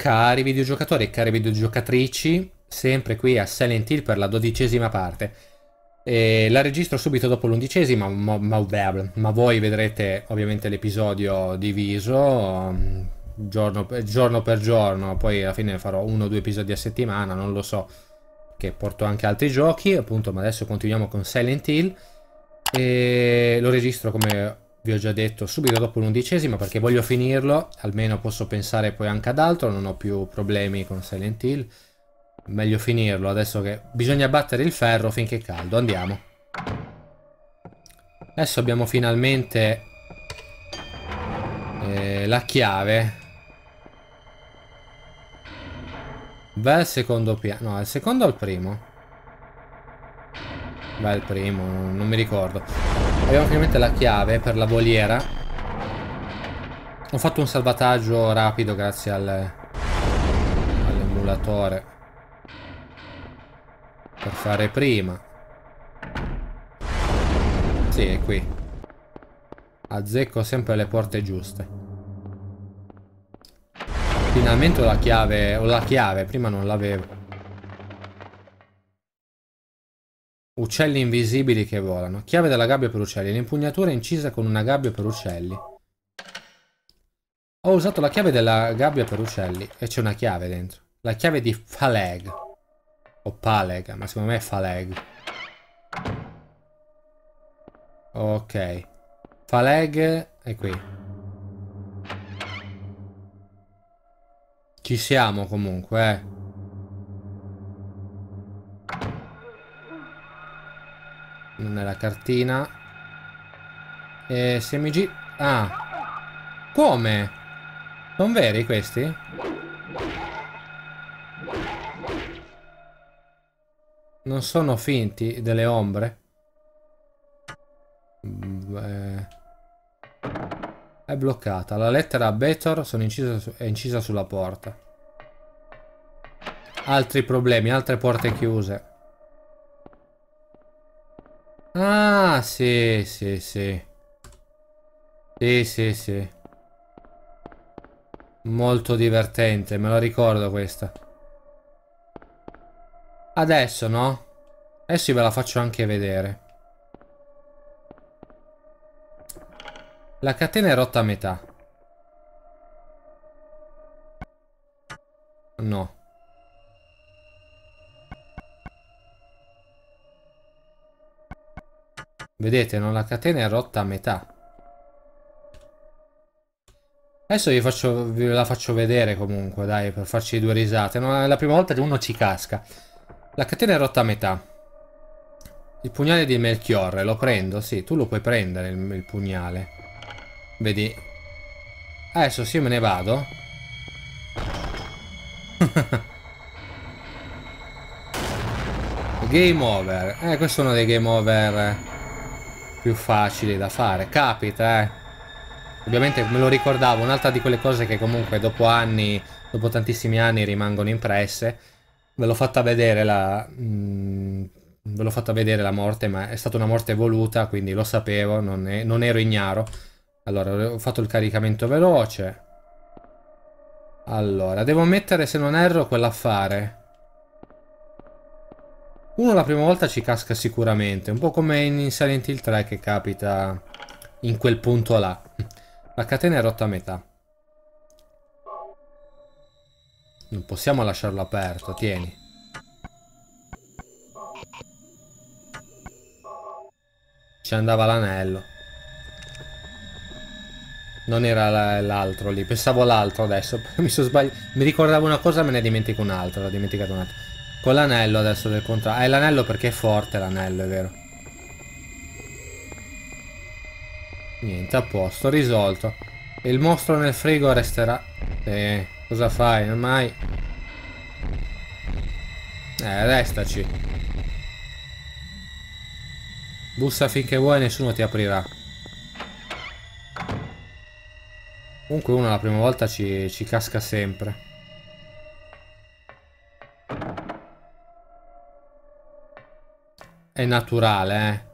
Cari videogiocatori e care videogiocatrici, sempre qui a Silent Hill per la 12ª parte. E la registro subito dopo l'11ª, ma voi vedrete ovviamente l'episodio diviso giorno per giorno, poi alla fine farò 1 o 2 episodi a settimana, non lo so, che porto anche altri giochi, appunto, ma adesso continuiamo con Silent Hill e lo registro, come vi ho già detto, subito dopo l'11ª perché voglio finirlo, almeno posso pensare poi anche ad altro, non ho più problemi con Silent Hill. Meglio finirlo adesso che bisogna battere il ferro finché è caldo. Andiamo. Adesso abbiamo finalmente la chiave. Va al secondo piano. No, al secondo o al primo? Va al primo, non mi ricordo. Abbiamo finalmente la chiave per la voliera. Ho fatto un salvataggio rapido grazie all'emulatore per fare prima. Sì, è qui. Azzecco sempre le porte giuste. Finalmente ho la chiave, prima non l'avevo. Uccelli invisibili che volano. Chiave della gabbia per uccelli. L'impugnatura è incisa con una gabbia per uccelli. Ho usato la chiave della gabbia per uccelli. E c'è una chiave dentro. La chiave di Phaleg. O Paleg, ma secondo me è Phaleg. Ok. Phaleg è qui. Ci siamo comunque, Nella cartina. E se mi gi... Ah. Come? Sono veri questi? Non sono finti delle ombre? È bloccata. La lettera Betor è incisa sulla porta. Altri problemi, altre porte chiuse. Ah, sì, sì, sì. Sì, sì, sì. Molto divertente, me lo ricordo questa. Adesso, no? Adesso ve la faccio anche vedere. La catena è rotta a metà. No. Vedete, no? La catena è rotta a metà. Adesso ve la faccio vedere comunque, dai, per farci 2 risate. No, è la prima volta che uno ci casca. La catena è rotta a metà. Il pugnale di Melchiorre, lo prendo? Sì, tu lo puoi prendere il pugnale. Vedi? Adesso sì, me ne vado. Game over. Questo è uno dei game over più facili da fare. Capita, Ovviamente me lo ricordavo, un'altra di quelle cose che comunque dopo anni, dopo tantissimi anni rimangono impresse. Ve l'ho fatta vedere ve l'ho fatta vedere la morte, ma è stata una morte voluta, quindi lo sapevo, non ero ignaro. Allora, ho fatto il caricamento veloce. Allora, devo mettere, se non erro, quell'affare. Uno la prima volta ci casca sicuramente, un po' come in Silent Hill 3 che capita in quel punto là. La catena è rotta a metà. Non possiamo lasciarlo aperto, tieni. Ci andava l'anello. Non era l'altro lì, pensavo l'altro adesso. Mi sono sbagliato. Mi ricordavo una cosa, me ne dimentico un'altra. L'ho dimenticato un'altra. Con l'anello adesso del contrario. È l'anello perché è forte l'anello, è vero. Niente, a posto, risolto. Il mostro nel frigo resterà. Cosa fai? Ormai. Restaci. Bussa finché vuoi, nessuno ti aprirà. Comunque uno la prima volta ci casca sempre. È naturale,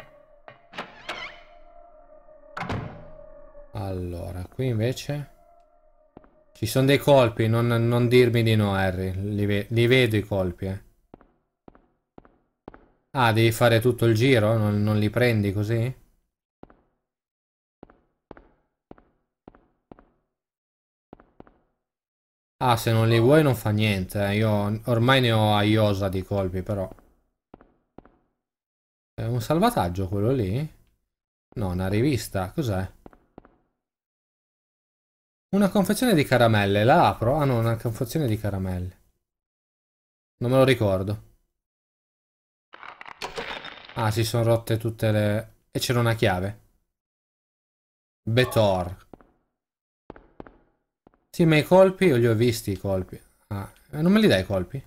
Allora, qui invece Ci sono dei colpi, non dirmi di no, Harry. Li vedo i colpi, Ah, devi fare tutto il giro? Non li prendi così? Ah, se non li vuoi non fa niente. Io ormai ne ho a iosa di colpi, però. È un salvataggio quello lì? No, una rivista. Cos'è? Una confezione di caramelle. La apro? Ah no, una confezione di caramelle. Non me lo ricordo. Ah, si sono rotte tutte le... E c'era una chiave. Betor. Sì, ma i colpi io li ho visti i colpi. Ah, non me li dai i colpi?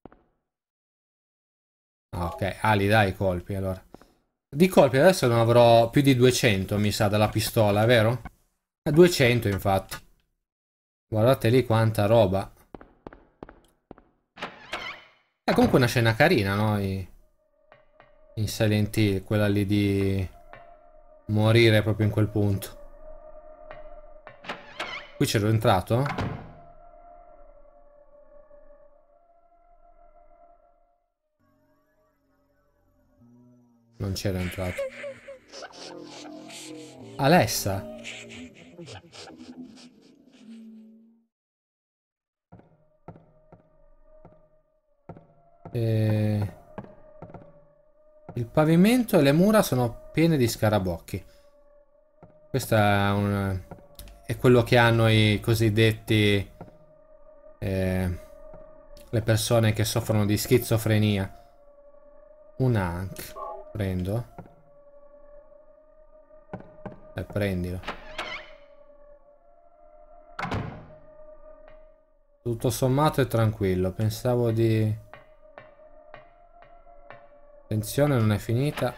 Ah, ok. Ah, li dai i colpi, allora. Di colpi adesso ne avrò più di 200, mi sa, dalla pistola, vero? 200, infatti. Guardate lì quanta roba. È comunque una scena carina, no? In Silent Hill, quella lì di morire proprio in quel punto. Qui c'ero entrato? Non c'ero entrato. Alessa? Il pavimento e le mura sono piene di scarabocchi. Questo è quello che hanno i cosiddetti... le persone che soffrono di schizofrenia. Un Ankh. Prendo. Prendilo. Tutto sommato è tranquillo. Pensavo di... Attenzione, non è finita.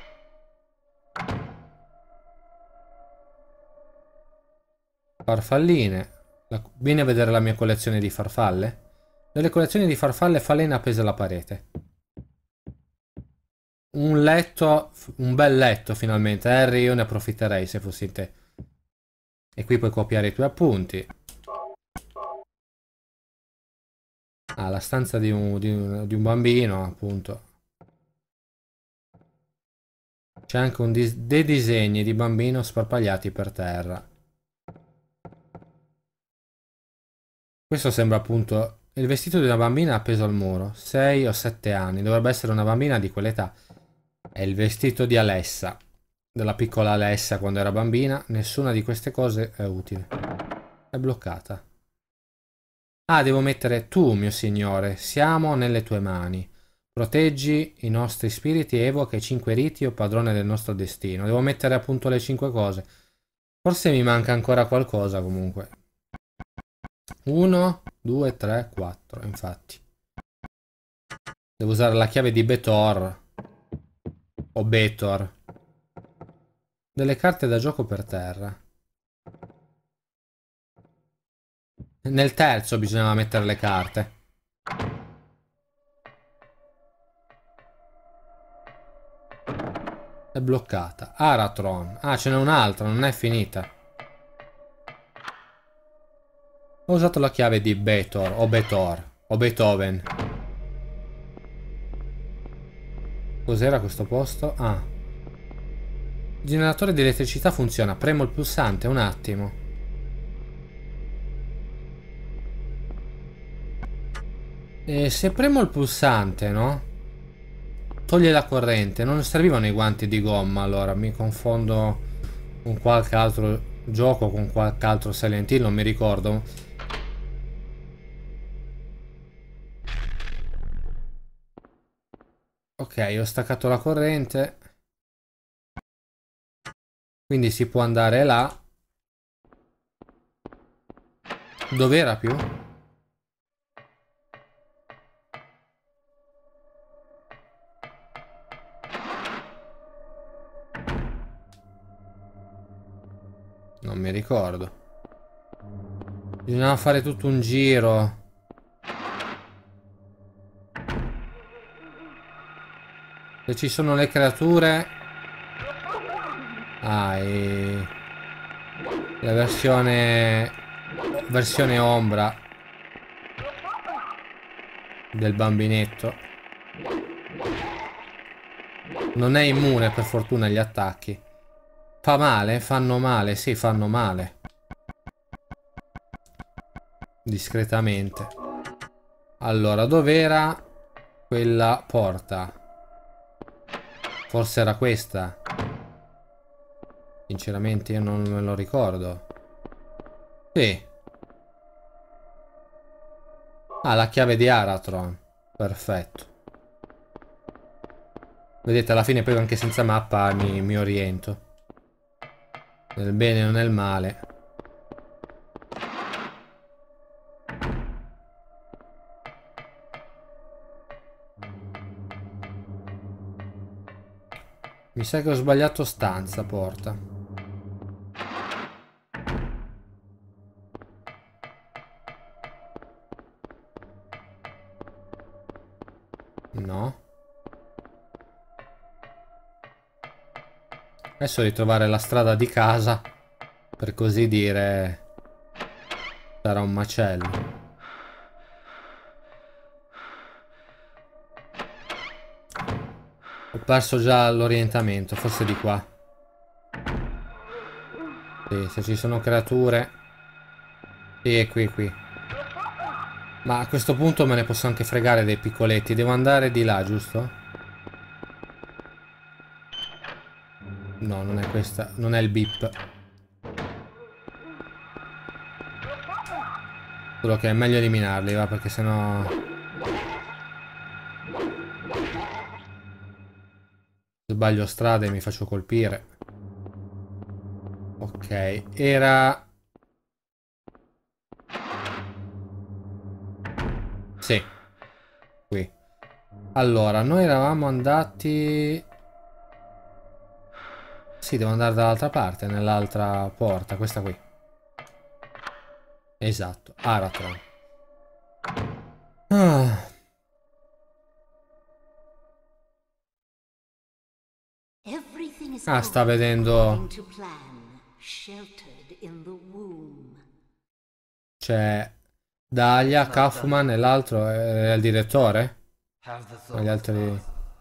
Farfalline. Vieni a vedere la mia collezione di farfalle. Delle collezioni di farfalle falene appese alla parete. Un letto, un bel letto finalmente. Harry, io ne approfitterei se fossi te. E qui puoi copiare i tuoi appunti. Ah, la stanza di un bambino, appunto. C'è anche dei disegni di bambino sparpagliati per terra. Questo sembra appunto il vestito di una bambina appeso al muro. 6 o 7 anni. Dovrebbe essere una bambina di quell'età. È il vestito di Alessa. Della piccola Alessa quando era bambina. Nessuna di queste cose è utile. È bloccata. Ah, devo mettere tu, mio signore. Siamo nelle tue mani. Proteggi i nostri spiriti e evoca i 5 riti o padrone del nostro destino. Devo mettere appunto le 5 cose. Forse mi manca ancora qualcosa comunque. 1, 2, 3, 4, infatti. Devo usare la chiave di Betor. O Betor. Delle carte da gioco per terra. Nel terzo bisognava mettere le carte. È bloccata. Aratron. Ah, ce n'è un'altra, non è finita. Ho usato la chiave di Betor o Betor o Beethoven. Cos'era questo posto? Ah. Il generatore di elettricità funziona. Premo il pulsante un attimo. E se premo il pulsante, no? Toglie la corrente. Non servivano i guanti di gomma, allora. Mi confondo con qualche altro gioco, con qualche altro Silent Hill, non mi ricordo. Ok, ho staccato la corrente. Quindi si può andare là. Dov'era più? Non mi ricordo. Bisognava fare tutto un giro. Se ci sono le creature... Ah, la versione versione ombra del bambinetto. Non è immune per fortuna agli attacchi. Fa male? Fanno male? Sì, fanno male. Discretamente. Allora, dov'era quella porta? Forse era questa. Sinceramente io non me lo ricordo. Sì. Ah, la chiave di Aratron. Perfetto. Vedete, alla fine poi anche senza mappa mi oriento. Nel bene o nel male. Mi sa che ho sbagliato stanza, porta. No. Adesso ritrovare la strada di casa, per così dire, sarà un macello. Ho perso già l'orientamento, forse di qua. Sì, se ci sono creature. Sì, è qui. Ma a questo punto me ne posso anche fregare dei piccoletti. Devo andare di là, giusto? No, non è questa. Non è il bip. Solo che è meglio eliminarli, va, perché sennò... sbaglio strada e mi faccio colpire. Ok, era... sì. Qui. Allora, noi eravamo andati... sì, devo andare dall'altra parte, nell'altra porta, questa qui. Esatto, Aratron. Ah. Ah, sta vedendo... c'è Dahlia, Kaufman e l'altro è il direttore? Ma gli altri...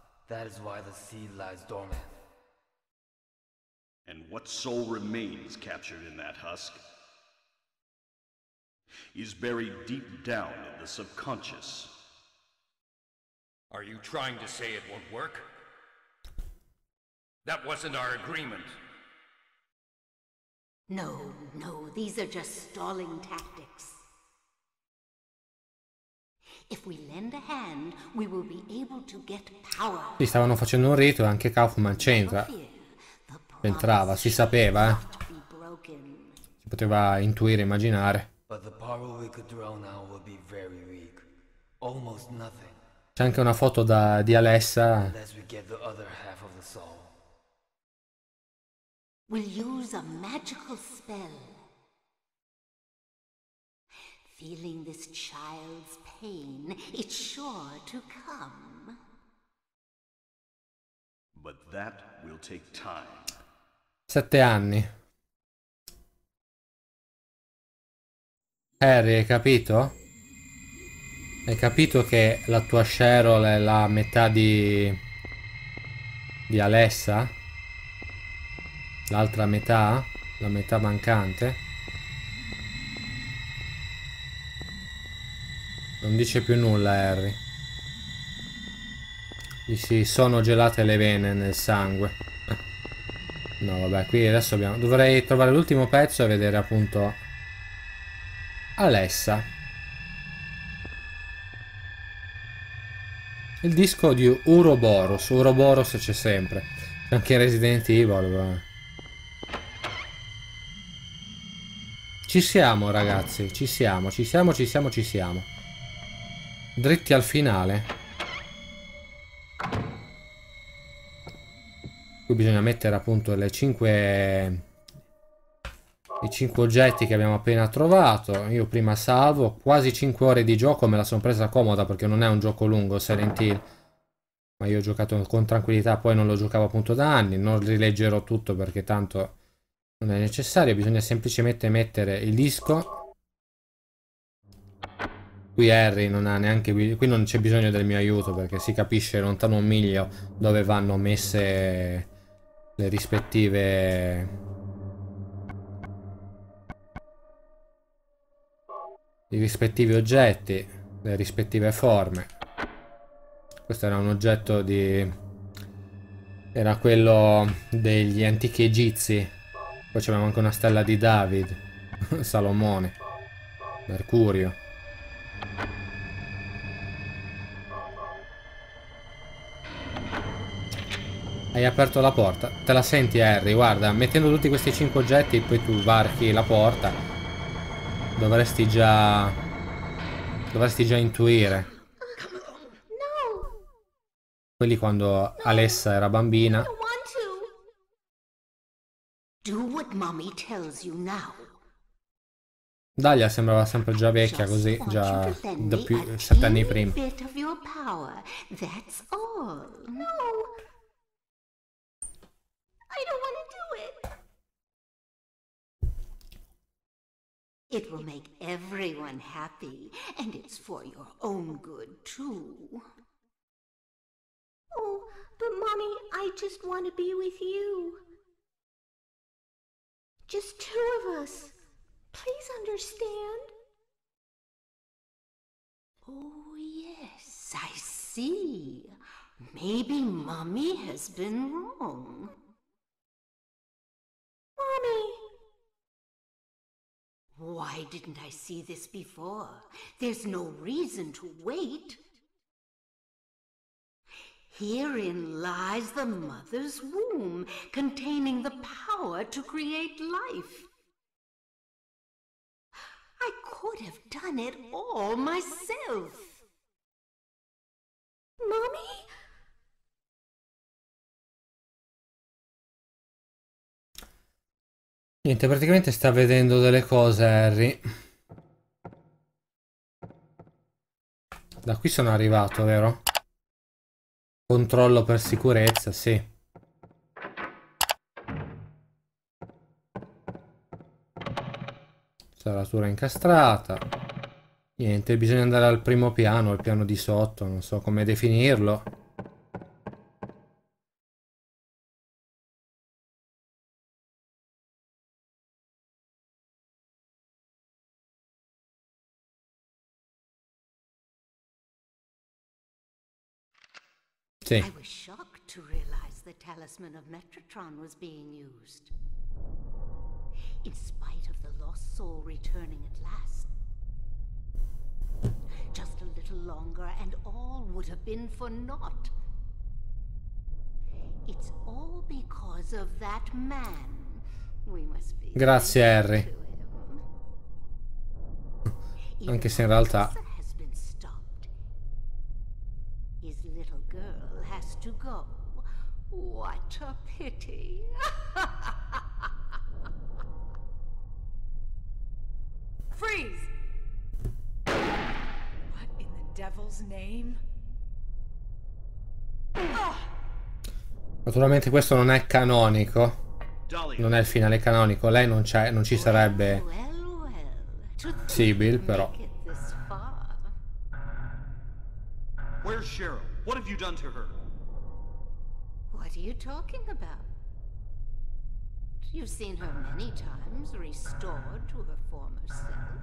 And what soul remains captured in that husk is buried deep down in the subconscious. Are you trying to say it won't work? That wasn't our agreement. No, these are just stalling tactics. If we lend a hand, we will be able to get power. Sì, stavano facendo un rito e anche Kaufman c'entra. Entrava, si sapeva, si poteva intuire, immaginare. C'è anche una foto di Alessa. We'll use a magical spell. Feeling this child's pain, it's sure to come. But that will take time. 7 anni. Harry, hai capito? Hai capito che la tua Cheryl è la metà di Alessa? L'altra metà? La metà mancante? Non dice più nulla Harry. Gli si sono gelate le vene nel sangue. No, vabbè, qui adesso abbiamo... dovrei trovare l'ultimo pezzo e vedere appunto Alessa. Il disco di Ouroboros. Ouroboros c'è sempre. C'è anche Resident Evil. Ci siamo, ragazzi. Ci siamo. Dritti al finale. Qui bisogna mettere appunto i 5 oggetti che abbiamo appena trovato. Io prima salvo. Quasi 5 ore di gioco, me la sono presa comoda perché non è un gioco lungo Silent Hill, ma io ho giocato con tranquillità, poi non lo giocavo appunto da anni. Non rileggerò tutto perché tanto non è necessario. Bisogna semplicemente mettere il disco Qui Harry non ha neanche qui non c'è bisogno del mio aiuto perché si capisce lontano un miglio dove vanno messe le rispettive i rispettivi oggetti, le rispettive forme. Questo era un oggetto era quello degli antichi egizi. Poi c'aveva anche una stella di David, Salomone, Mercurio. Hai aperto la porta. Te la senti, Harry? Guarda, mettendo tutti questi 5 oggetti, poi tu varchi la porta. Dovresti già intuire. Quelli quando Alessa era bambina. Do what Mommy tells you now. Dahlia sembrava sempre già vecchia così, già da più 7 anni prima. Bit of your power. That's all. No. I don't want to do it. It will make everyone happy, and it's for your own good, too. Oh, but Mommy, I just want to be with you. Just 2 of us. Please understand. Oh, yes, I see. Maybe Mommy has been wrong. Mommy! Why didn't I see this before? There's no reason to wait. Herein lies the mother's womb, containing the power to create life. I could have done it all myself. Mommy? Niente, praticamente sta vedendo delle cose, Harry. Da qui sono arrivato, vero? Controllo per sicurezza, sì. Serratura incastrata. Niente, bisogna andare al primo piano, al piano di sotto, non so come definirlo. Sì. I was shocked to realize the talisman of Metatron was being used. In spite of the lost soul returning at last. Just a little longer and all would have been for naught. It's all because of that man. We must be Grazie, Harry. to him. Anche se in realtà Has been stopped. His little girl has to go. What a pity. Freeze! What in the devil's name? naturalmente questo non è canonico. Dahlia, Non è il finale canonico. Lei non c'è, non ci sarebbe Well, to think Sibyl, we però. make it this far. where's Cheryl? What have you done to her? What are you talking about? You've seen her many times, restored to her former self.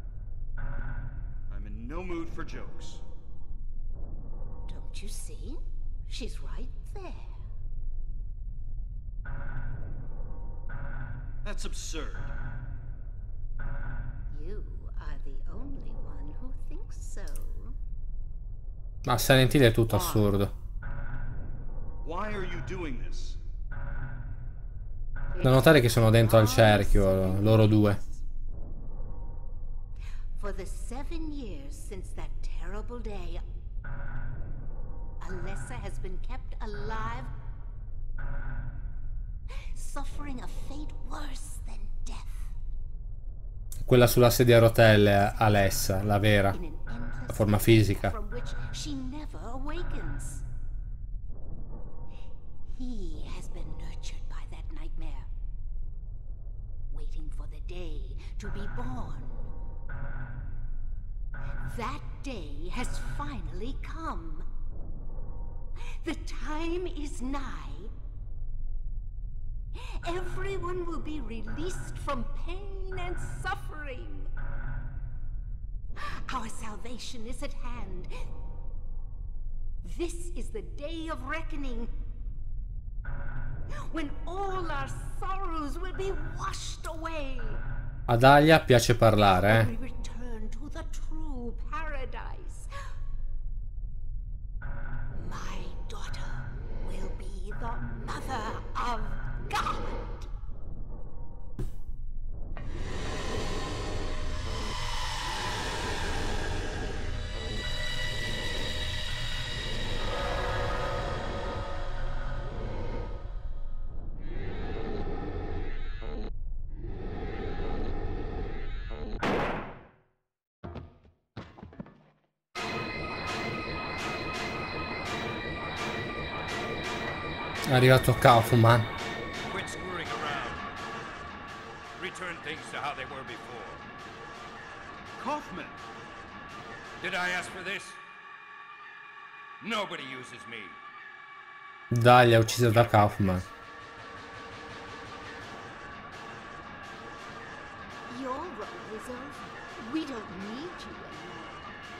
I'm in no mood for jokes. Don't you see? She's right there. That's absurd. You are the only one who thinks so. Ma Silent Hill è tutto assurdo. Why are you doing this? Da notare che sono dentro al cerchio, loro due. For the 7 years since that terrible day, Alessa has been kept alive, suffering a fate worse than death. Quella sulla sedia a rotelle, Alessa, la vera. In an endless La forma fisica. from which she never awakens. He has been nurtured by that nightmare, waiting for the day to be born. That day has finally come. The time is nigh. Everyone will be released from pain and suffering. Our salvation is at hand. This is the day of reckoning, when all our sorrows will be washed away. Ad Alia piace parlare, We return to the true paradise. My daughter will be the mother of God. È arrivato Kaufman. Quit screwing around. Return things to how they were before. Kaufman! Did I ask for this? Nobody uses me. Dahlia uccisa da Kaufman. Your role is over. We don't need you anymore.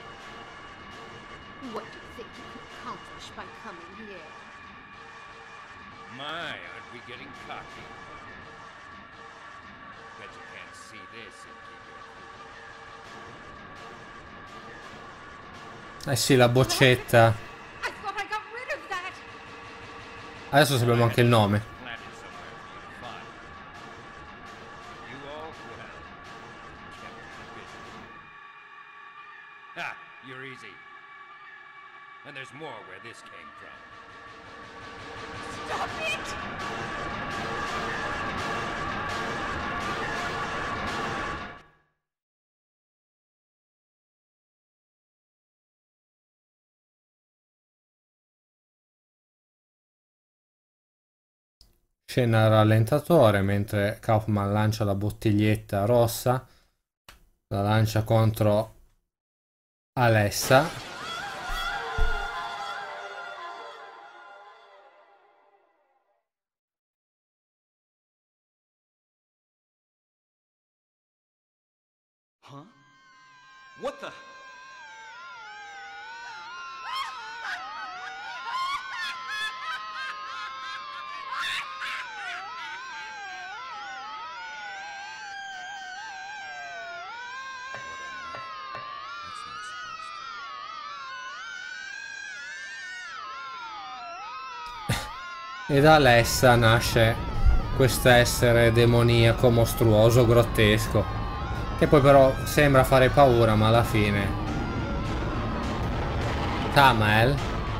What do you think you could accomplish by coming here? My, aren't we getting cocky? Bet you can't see this and keep your cool. Eh sì, la boccetta. I thought I got rid of that. Adesso sappiamo anche il nome. Planted somewhere for you to find. You all, well, kept me busy. Ah, you're easy. And there's more where this came from. Stop it! Scena al rallentatore mentre Kaufman lancia la bottiglietta rossa. La lancia contro Alessa. Huh? What the? E da Alessa nasce questo essere demoniaco, mostruoso, grottesco, che poi però sembra fare paura, ma alla fine Tamael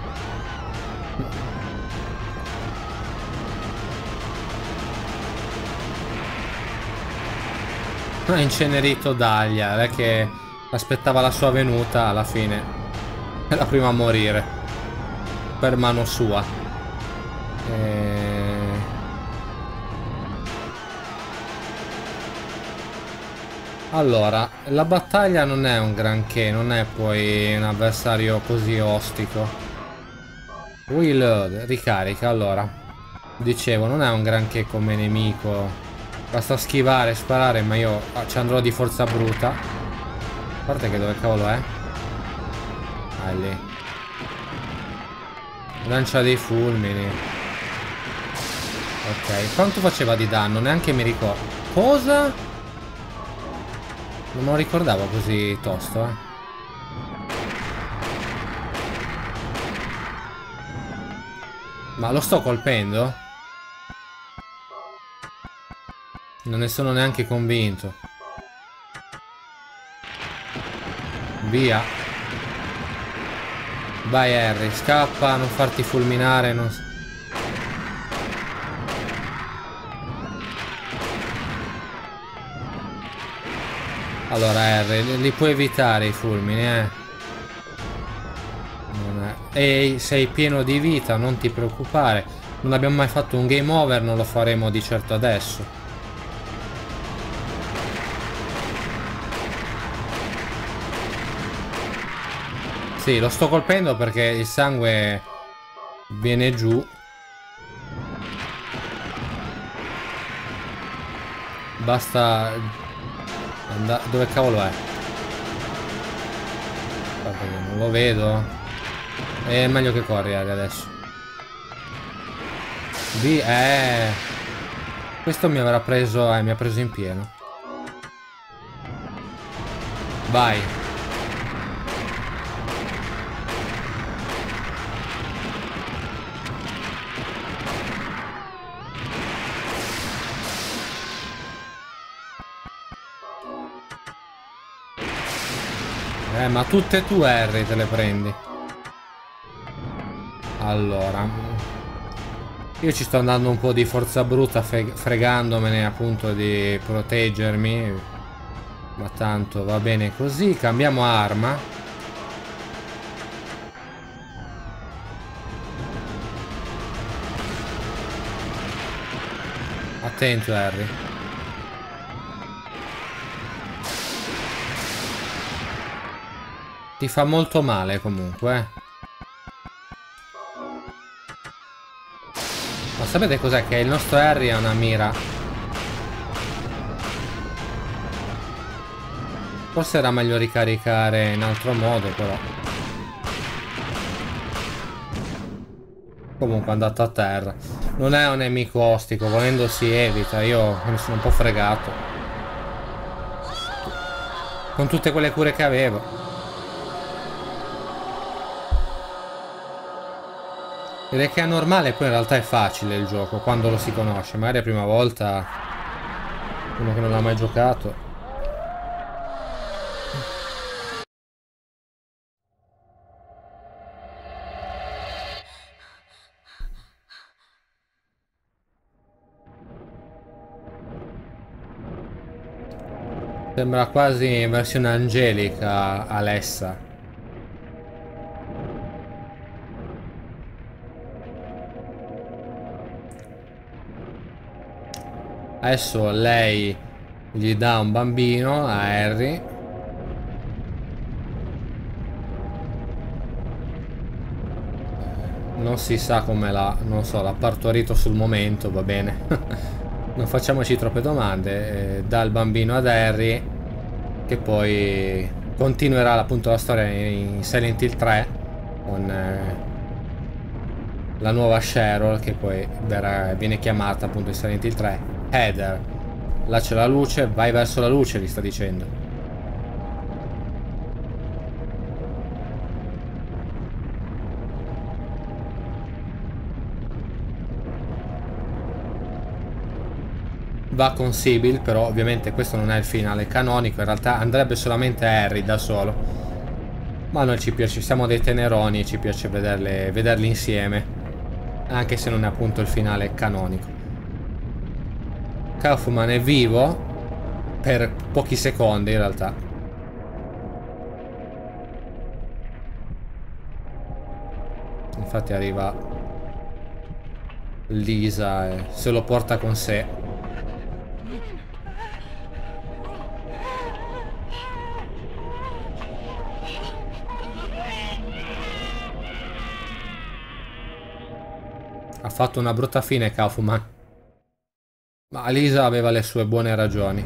ha incenerito Dahlia, lei che aspettava la sua venuta. Alla fine è la prima a morire per mano sua. Allora, la battaglia non è un granché, non è poi un avversario così ostico. Reload, ricarica. Allora, dicevo, non è un granché come nemico, basta schivare, sparare, ma io ci andrò di forza bruta. A parte che dove cavolo è? Ah, è lì. Lancia dei fulmini. Ok, quanto faceva di danno? Neanche mi ricordo. Cosa? Non me lo ricordavo così tosto, eh. Ma lo sto colpendo? Non ne sono neanche convinto. Via. Vai Harry, scappa, non farti fulminare, non... Allora Harry, li puoi evitare i fulmini, eh? E sei pieno di vita, non ti preoccupare. Non abbiamo mai fatto un game over, non lo faremo di certo adesso. Sì, lo sto colpendo perché il sangue viene giù. Basta andare... Dove cavolo è? Guarda che non lo vedo. È meglio che corri adesso. Questo mi avrà preso... mi ha preso in pieno. Vai. Ma tutte tu Harry te le prendi. Allora, io ci sto andando un po' di forza bruta, fregandomene appunto di proteggermi. Ma tanto va bene così. Cambiamo arma. Attento Harry. Ti fa molto male comunque, Ma sapete cos'è? Che il nostro Harry ha una mira. Forse era meglio ricaricare in altro modo, però. Comunque è andato a terra. Non è un nemico ostico, volendo si evita. Io mi sono un po' fregato. Con tutte quelle cure che avevo. Direi che è normale, poi in realtà è facile il gioco quando lo si conosce. Magari la prima volta uno che non ha mai giocato. Sembra quasi in versione angelica Alessa. Adesso lei gli dà un bambino a Harry. Non si sa come non so, l'ha partorito sul momento, va bene. Non facciamoci troppe domande. Dà il bambino ad Harry, che poi continuerà appunto la storia in Silent Hill 3 con la nuova Cheryl, che poi viene chiamata appunto in Silent Hill 3 Heather. Là c'è la luce, vai verso la luce, gli sta dicendo. Va con Sybil, però ovviamente questo non è il finale canonico, in realtà andrebbe solamente Harry da solo. Ma a noi ci piace, siamo dei teneroni e ci piace vederli insieme, anche se non è appunto il finale canonico. Kaufman è vivo per pochi secondi in realtà. Infatti arriva Lisa e se lo porta con sé. Ha fatto una brutta fine Kaufman. Ma Lisa aveva le sue buone ragioni.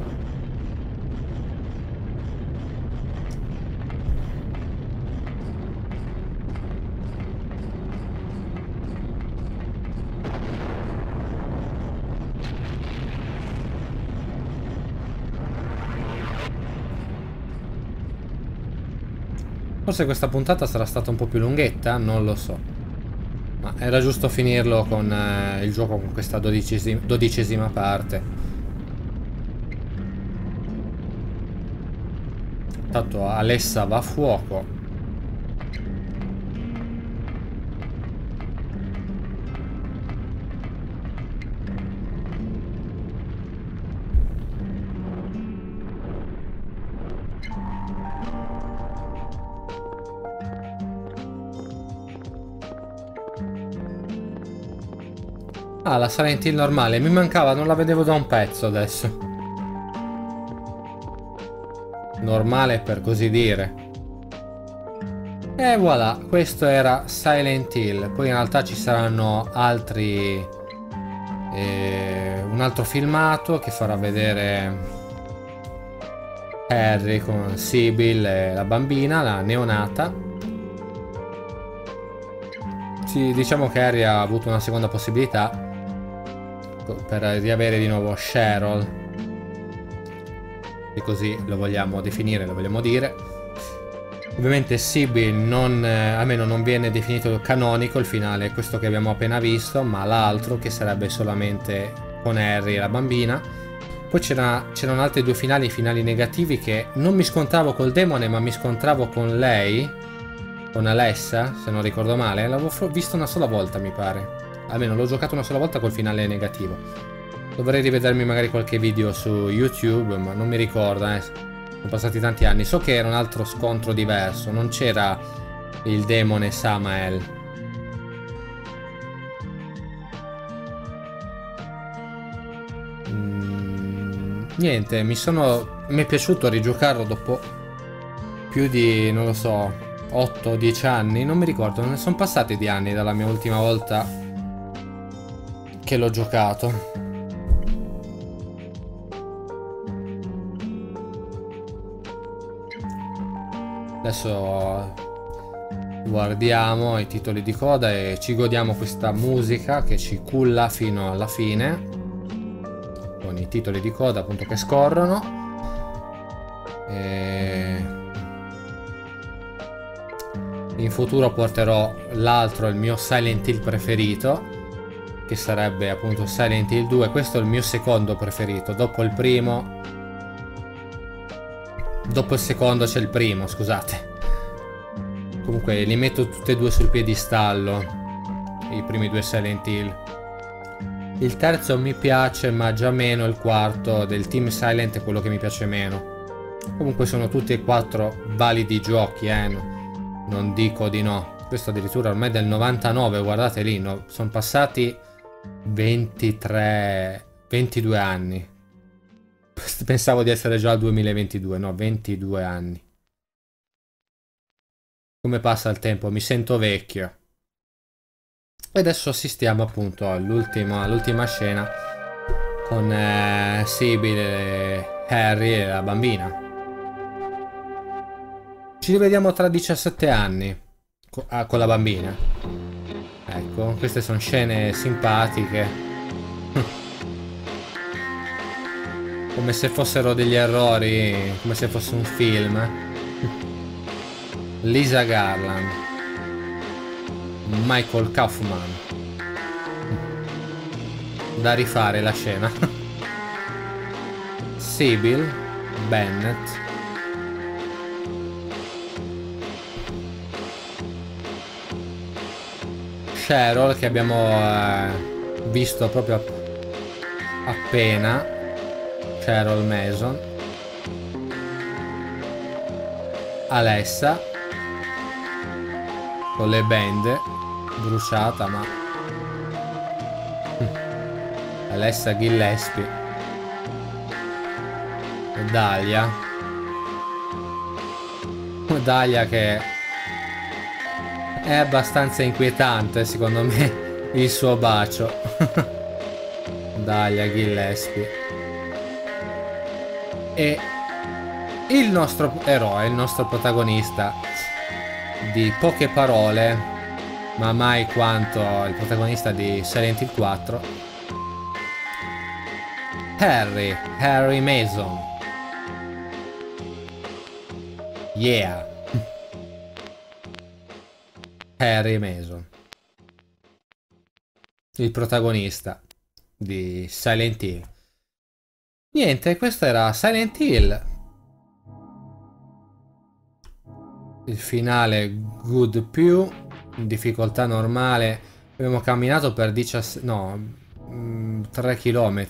Forse questa puntata sarà stata un po' più lunghetta, non lo so. Ma era giusto finirlo con il gioco con questa dodicesima parte. Tanto Alessa va a fuoco. Ah, la Silent Hill normale. Mi mancava, non la vedevo da un pezzo adesso. Normale per così dire. E voilà, questo era Silent Hill. Poi in realtà ci saranno altri... un altro filmato che farà vedere Harry con Sybil e la bambina, la neonata. Sì, diciamo che Harry ha avuto una seconda possibilità per riavere di nuovo Cheryl, e così lo vogliamo definire, lo vogliamo dire. Ovviamente Sybil non, almeno non viene definito canonico il finale, questo che abbiamo appena visto, ma l'altro che sarebbe solamente con Harry e la bambina. Poi c'erano altri due finali negativi che non mi scontravo col demone, ma mi scontravo con lei, con Alessa, se non ricordo male. L'avevo visto una sola volta, mi pare. Almeno l'ho giocato una sola volta col finale negativo. Dovrei rivedermi magari qualche video su YouTube, ma non mi ricordo, Sono passati tanti anni. So che era un altro scontro diverso, non c'era il demone Samael. Niente, mi è piaciuto rigiocarlo dopo più di, non lo so, 8-10 anni, non mi ricordo, ne sono passati di anni dalla mia ultima volta che l'ho giocato. Adesso guardiamo i titoli di coda e ci godiamo questa musica che ci culla fino alla fine, con i titoli di coda appunto che scorrono. In futuro porterò l'altro, il mio Silent Hill preferito, che sarebbe appunto Silent Hill 2. Questo è il mio secondo preferito, dopo il primo. Dopo il secondo c'è il primo, scusate. Comunque li metto tutti e due sul piedistallo, i primi due Silent Hill. Il terzo mi piace, ma già meno il quarto del Team Silent è quello che mi piace meno. Comunque sono tutti e quattro validi giochi, non dico di no. Questo addirittura ormai è del 99, guardate lì, no? Sono passati 22 anni. Pensavo di essere già al 2022, no, 22 anni. Come passa il tempo, mi sento vecchio. E adesso assistiamo appunto all'ultima scena con Sybil e Harry e la bambina. Ci rivediamo tra 17 anni con la bambina. Ecco, queste sono scene simpatiche. Come se fossero degli errori, come se fosse un film. Lisa Garland, Michael Kaufman. Da rifare la scena. Sybil Bennett. Cheryl, che abbiamo visto proprio appena. Cheryl Mason. Alessa con le bende, bruciata, ma Alessa Gillespie e Dahlia che è abbastanza inquietante secondo me il suo bacio. Dahlia Gillespie. E il nostro eroe, il nostro protagonista di poche parole, ma mai quanto il protagonista di Silent Hill 4, Harry Mason. Yeah. Harry Mason, il protagonista di Silent Hill. Niente, questo era Silent Hill. Il finale good più, in difficoltà normale. Abbiamo camminato per 3 km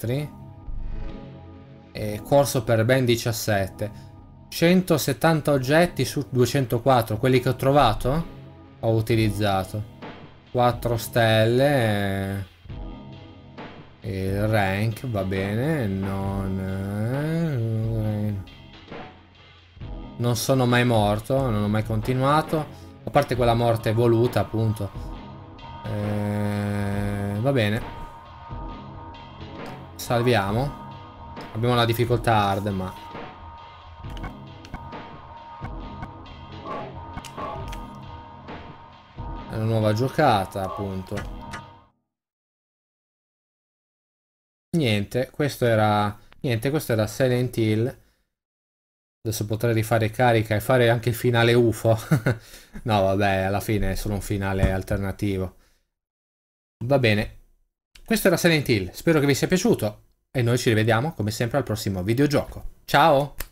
e corso per ben 17. 170 oggetti su 204, quelli che ho trovato ho utilizzato. 4 stelle. Il rank va bene, non sono mai morto, non ho mai continuato. Ho A parte quella morte voluta, appunto. Va bene. Salviamo. Abbiamo la difficoltà hard, ma... è una nuova giocata, appunto. Niente, questo era... Niente, questo era Silent Hill. Adesso potrei rifare carica e fare anche il finale UFO. No, vabbè, alla fine è solo un finale alternativo. Va bene. Questo era Silent Hill. Spero che vi sia piaciuto. E noi ci rivediamo, come sempre, al prossimo videogioco. Ciao!